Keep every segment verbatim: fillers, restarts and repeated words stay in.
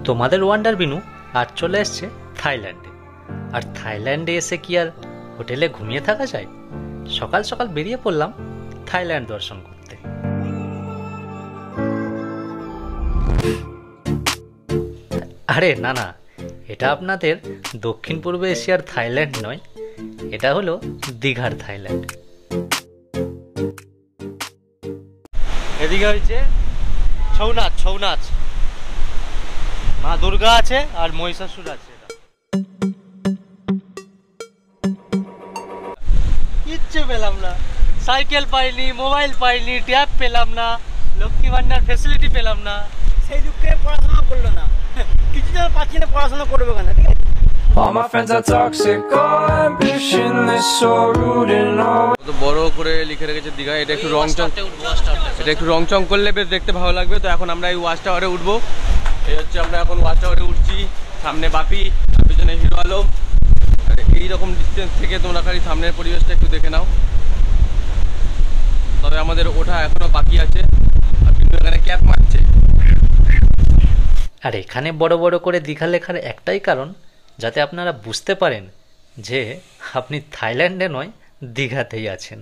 তোমাদের ওয়ান্ডার বিনু আর চলে এসছে থাইল্যান্ডে। আর থাইল্যান্ডে এসে কি আর হোটেলে ঘুমিয়ে থাকা যায়? সকাল সকাল বেরিয়ে পড়লাম থাইল্যান্ড দর্শন করতে। আরে না না, এটা আপনাদের দক্ষিণ পূর্ব এশিয়ার থাইল্যান্ড নয়, এটা হলো দীঘার থাইল্যান্ড। এদিকে হয়েছে ছৌ নাচ, ছৌ নাচ, মা দুর্গা আছে আর মহিষাসুর আছে। কিচ্ছু পেলাম না, সাইকেল পাইনি, মোবাইল পাইনি, ট্যাব পেলাম না, লক্ষ্মী ভান্ডার ফ্যাসিলিটি পেলাম না। সেই দুঃখে পড়াশোনা করলো না, কিছু যেন পাচ্ছি না, পড়াশোনা করবে কেন? ঠিক আছে, all my friends are toxic, all ambitionless, so rude and all. তো বড় করে লিখে রেখেছে দীঘা। এটা একটু রং চং, এটা একটু রং চং করলে বেশ দেখতে ভালো লাগবে। তো এখন আমরা এই ওয়াচ টাওয়ারে উঠবো। এই হচ্ছে আমরা এখন ওয়াচ টাওয়ারে উঠছি। সামনে বাপি, পিছনে হিরো আলম। আর এইরকম ডিস্টেন্স থেকে তোমরা খালি সামনের পরিবেশটা একটু দেখে নাও। তবে আমাদের ওঠা এখনো বাকি আছে। আর কিন্তু এখানে ক্যাপ মারছে। আর এখানে বড় বড় করে দীঘা লেখার একটাই কারণ, যাতে আপনারা বুঝতে পারেন যে আপনি থাইল্যান্ডে নয়, দীঘাতেই আছেন।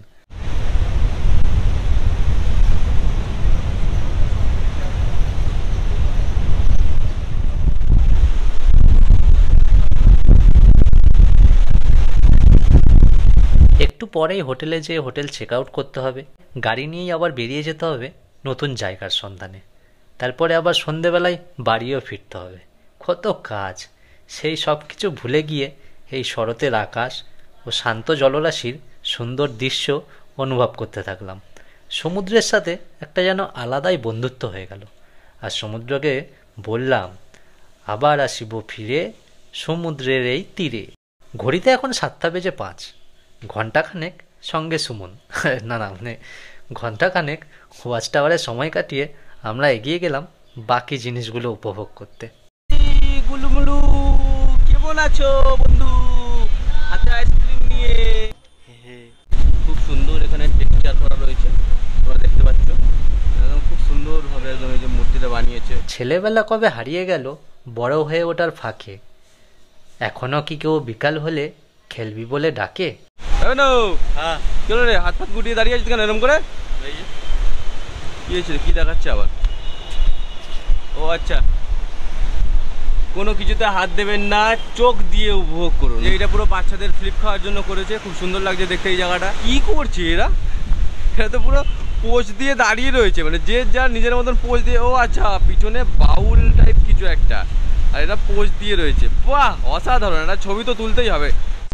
একটু পরেই হোটেলে যেয়ে হোটেল চেক আউট করতে হবে, গাড়ি নিয়েই আবার বেরিয়ে যেতে হবে নতুন জায়গার সন্ধানে। তারপরে আবার সন্ধেবেলায় বাড়িও ফিরতে হবে। কত কাজ! সেই সব কিছু ভুলে গিয়ে এই শরতের আকাশ ও শান্ত জলরাশির সুন্দর দৃশ্য অনুভব করতে থাকলাম। সমুদ্রের সাথে একটা যেন আলাদাই বন্ধুত্ব হয়ে গেল। আর সমুদ্রকে বললাম, আবার আসিব ফিরে সমুদ্রের এই তীরে। ঘড়িতে এখন সাতটা বেজে পাঁচ। ঘণ্টাখানেক সঙ্গে সুমন, না না মানে ঘণ্টাখানেক ওয়াচ টাওয়ারে সময় কাটিয়ে আমরা এগিয়ে গেলাম বাকি জিনিসগুলো উপভোগ করতে। গুলুমুলু, কেমন আছো বন্ধু? হাতে আইসক্রিম নিয়ে। খুব সুন্দর এখানে টেক্সচার করা রয়েছে, তোমরা দেখতে পাচ্ছ। একদম খুব সুন্দরভাবে একদম এই যে মূর্তিটা বানিয়েছে। ছেলেবেলা কবে হারিয়ে গেল বড় হয়ে ওঠার ফাঁকে। এখনো কি কেউ বিকাল হলে খেলবি বলে ডাকে? হ্যাঁ, চলো রে, হাত ফাত গুটিয়ে দাঁড়িয়ে আছিস কেন এরকম করে? কি হয়েছে, কি দেখাচ্ছে আবার? ও আচ্ছা, কোনো কিছুতে হাত দেবেন না, চোখ দিয়ে উপভোগ করুন। এইটা পুরো বাচ্চাদের ফ্লিপ খাওয়ার জন্য করেছে, খুব সুন্দর লাগছে দেখতে এই জায়গাটা। কি করছে এরা? এরা তো পুরো পোজ দিয়ে দাঁড়িয়ে রয়েছে, মানে যে যার নিজের মতন পোজ দিয়ে। ও আচ্ছা, পিছনে বাউল টাইপ কিছু একটা, আর এরা পোজ দিয়ে রয়েছে। বাহ, অসাধারণ! একটা ছবি তো তুলতেই হবে।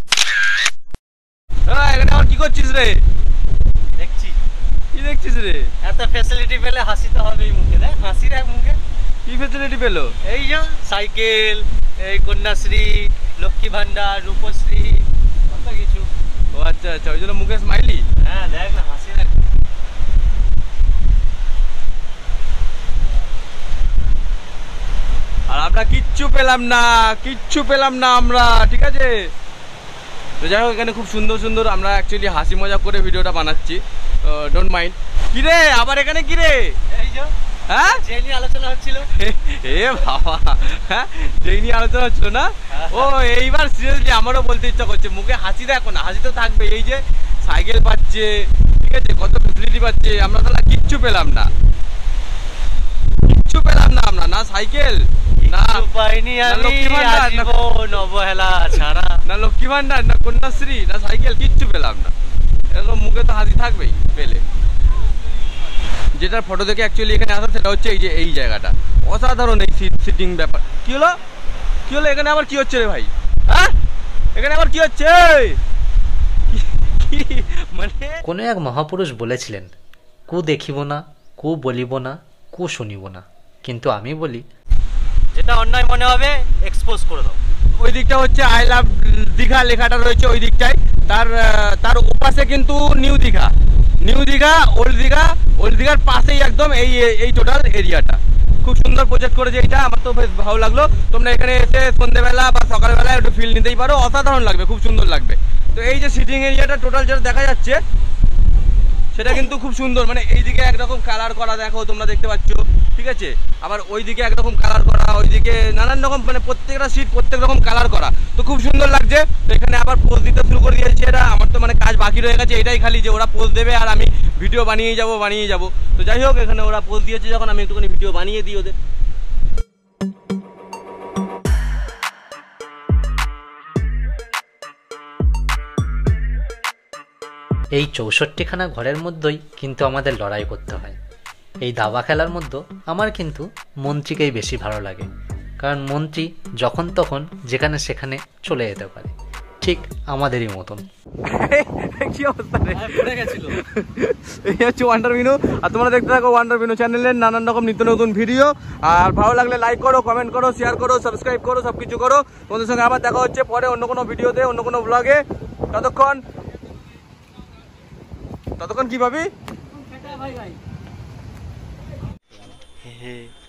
এখানে আবার কি করছিস রে? দেখছি। কি দেখছিস রে? এত ফ্যাসিলিটি পেলে হাসিতে হবেই মুখে। দেখ হাসি, দেখ মুখে কি ফ্যাসিলিটি পেলো? এই যে সাইকেল, এই কন্যাশ্রী, লক্ষ্মী ভান্ডার, রূপশ্রী, কত কিছু। ও আচ্ছা আচ্ছা, ওই জন্য মুখে স্মাইলি। হ্যাঁ দেখ না, হাসি দেখ। আর আমরা কিচ্ছু পেলাম না, কিচ্ছু পেলাম না আমরা, ঠিক আছে? তো যাই হোক, এখানে খুব সুন্দর সুন্দর, আমরা অ্যাকচুয়ালি হাসি মজা করে ভিডিওটা বানাচ্ছি, ডোন্ট মাইন্ড। কি রে আবার এখানে? কি রে? এই যে হ্যাঁ, যে নিয়ে আলোচনা হচ্ছিল। এ বাবা, হ্যাঁ যেই নিয়ে আলোচনা হচ্ছিল না? ও এইবার সিরিয়াসলি আমারও বলতে ইচ্ছা করছে। মুখে হাসি দেখো না, হাসি তো থাকবে। এই যে সাইকেল পাচ্ছে, ঠিক আছে, কত ফেসিলিটি পাচ্ছে, আমরা তাহলে কিচ্ছু পেলাম না, কিচ্ছু পেলাম না আমরা। না সাইকেল, না পাইনি আমি জীবন অবহেলা ছাড়া, না লক্ষ্মী ভান্ডার, না কন্যাশ্রী, না সাইকেল, কিচ্ছু পেলাম না। এরকম মুখে তো হাসি থাকবেই পেলে। যেটার ফটো দেখে অ্যাকচুয়ালি এখানে আসা, সেটা হচ্ছে এই যে এই জায়গাটা অসাধারণ। এই সিটিং ব্যাপার। কি হলো, কি হলো? এখানে আবার কি হচ্ছে রে ভাই? হ্যাঁ, এখানে আবার কি হচ্ছে? মানে কোনো এক মহাপুরুষ বলেছিলেন, কু দেখিব না, কু বলিব না, কু শুনিব না, কিন্তু আমি বলি, যেটা অন্যায় মনে হবে এক্সপোজ করে দাও। ওই দিকটা হচ্ছে আই লাভ দীঘা লেখাটা রয়েছে ওই দিকটায়। তার তার ওপাশে কিন্তু new Digha, new Digha, old Digha, old দীঘার পাশেই একদম এই এই টোটাল এরিয়াটা। খুব সুন্দর প্রজেক্ট করেছে এটা, আমার তো বেশ ভালো লাগলো। তোমরা এখানে এসে সন্ধ্যেবেলা বা সকালবেলা একটু ফিল নিতেই পারো, অসাধারণ লাগবে, খুব সুন্দর লাগবে। তো এই যে সিটিং এরিয়াটা টোটাল যেটা দেখা যাচ্ছে, সেটা কিন্তু খুব সুন্দর, মানে এইদিকে একরকম কালার করা দেখো তোমরা দেখতে পাচ্ছ, ঠিক আছে, আবার ওইদিকে একরকম কালার করা, ওইদিকে নানান রকম, মানে প্রত্যেকটা সিট প্রত্যেক রকম কালার করা, তো খুব সুন্দর লাগছে। তো এখানে আবার পোজ দিতে শুরু করে দিয়েছে, এটা আমার তো মানে কাজ বাকি রয়ে গেছে, এটাই খালি যে ওরা পোজ দেবে আর আমি ভিডিও বানিয়ে যাবো বানিয়ে যাবো তো যাই হোক, এখানে ওরা পোজ দিয়েছে যখন আমি একটুখানি ভিডিও বানিয়ে দিই ওদের। এই চৌষট্টিখানা ঘরের মধ্যেই কিন্তু আমাদের লড়াই করতে হয়। এই দাবা খেলার মধ্যে আমার কিন্তু মন্ত্রীকেই বেশি ভালো লাগে, কারণ মন্ত্রী যখন তখন যেখানে সেখানে চলে যেতে পারে, ঠিক আমাদেরই মতন। কি অবস্থা রে, পড়ে গেছিল। এই হচ্ছে ওয়ান্ডার বিনু, আর তোমরা দেখতে থাকো ওয়ান্ডার বিনু চ্যানেলের নানান রকম নিত্য নতুন ভিডিও। আর ভালো লাগলে লাইক করো, কমেন্ট করো, শেয়ার করো, সাবস্ক্রাইব করো, সবকিছু করো। তোমাদের সঙ্গে আবার দেখা হচ্ছে পরে অন্য কোনো ভিডিওতে, অন্য কোনো ব্লগে। ততক্ষণ ততক্ষণ কি ভাবি?